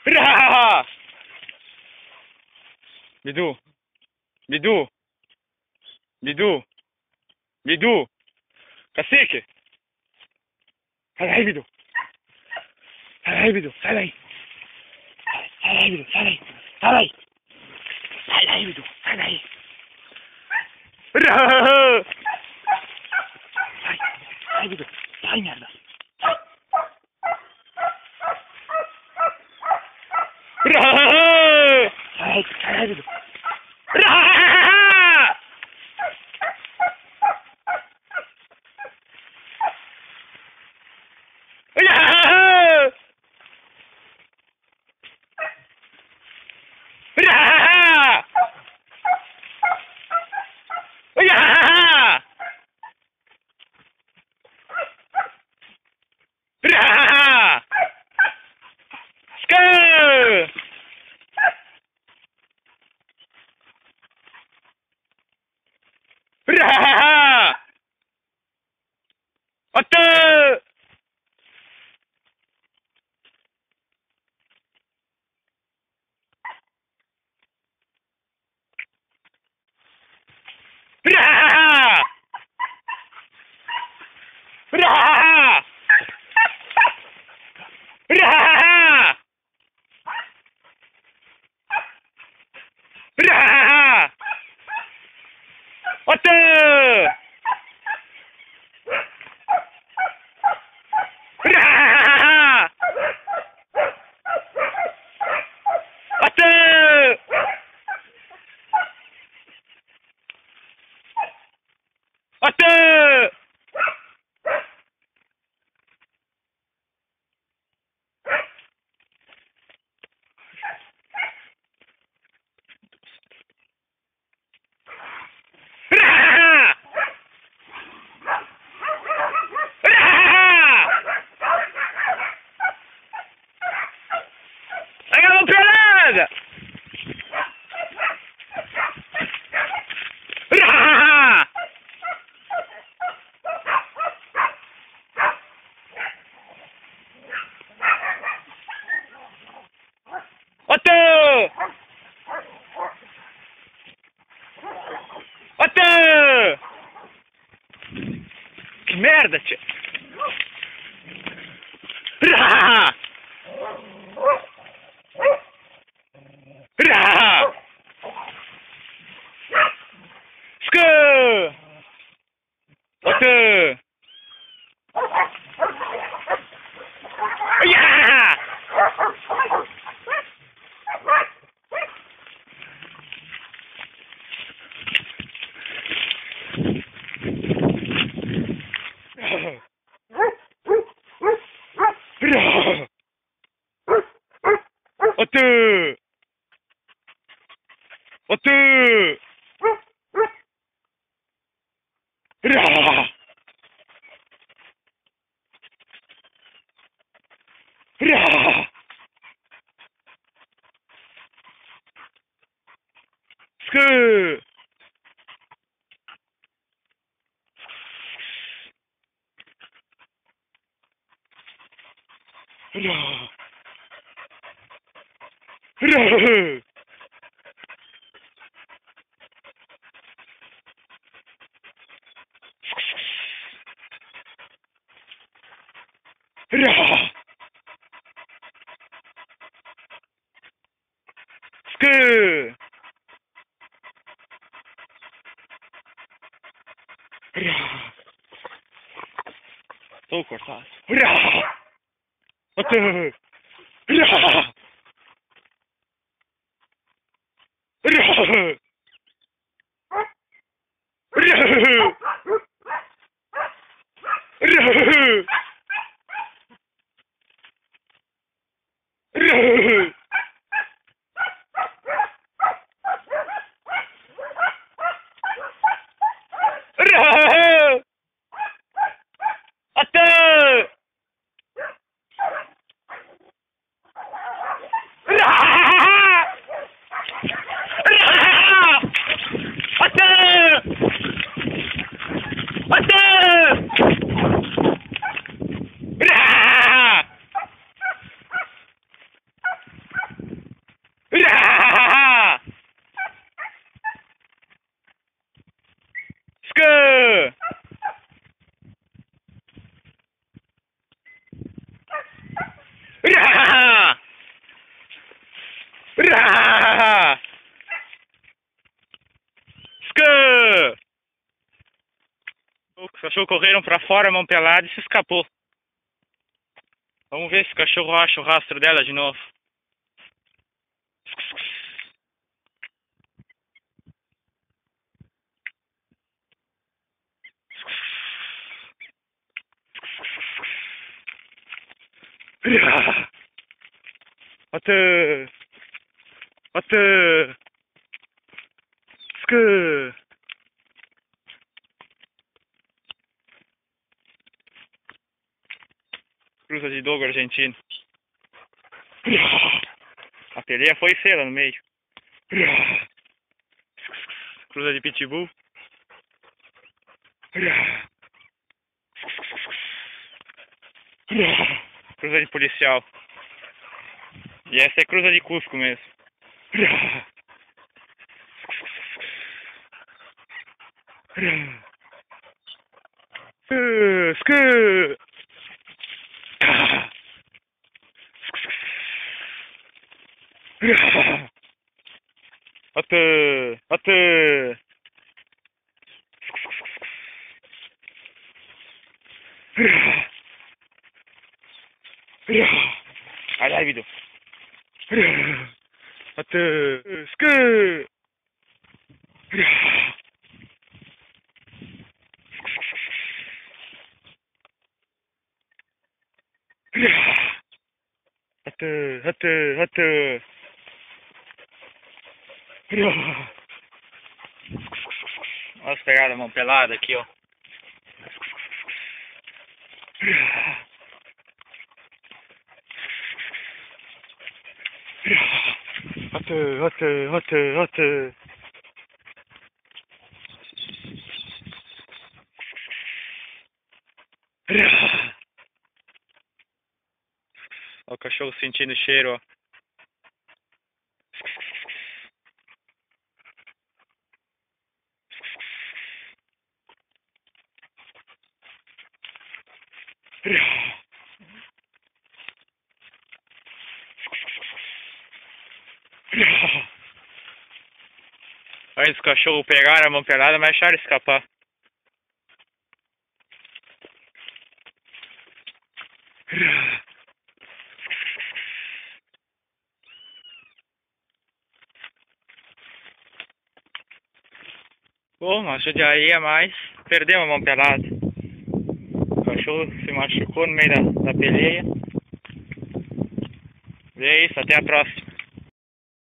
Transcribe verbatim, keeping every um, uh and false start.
Ra! Bidu! Bidu! Bidu! Bidu! Cacique! Sai daí, Bidu! Sai daí, Bidu! Sai daí! Sai daí, Bidu! Sai daí! Sai daí! Sai daí, Bidu! Sai daí! Ra! Sai! Sai, Bidu! Sai, merda! Sai! Ra! Sai, sai daí, Bidu! Ra! Que merda, tia! Ra! Ra! Skr! Otte! Ja! Otte! Otte! Ra! Ra! Skr! Ra! Ra! Ra! Skr! Ra! Tô cortado. Ra! Otte! Ra! Ra! cachorros correram pra fora, mão pelada, e se escapou. Vamos ver se o cachorro acha o rastro dela de novo. Até... Até... Sque... Cruza de dogo argentino. A peleia foi cera no meio. Cruza de pitbull. Cruza de policial. E essa é cruza de Cusco mesmo. Sque... Até... Até... Ai, ai, Vido. Até... Sque... Até... Até... Até... Olha as pegadas, mão pelada aqui, ó. Até, até, até, até. Olha o cachorro sentindo o cheiro, ó. Antes o cachorro pegaram a mão pelada, mas acharam escapar. Bom, uma judiaria, mas perdeu a mão pelada. O cachorro se machucou no meio da, da peleia. E é isso, até a próxima.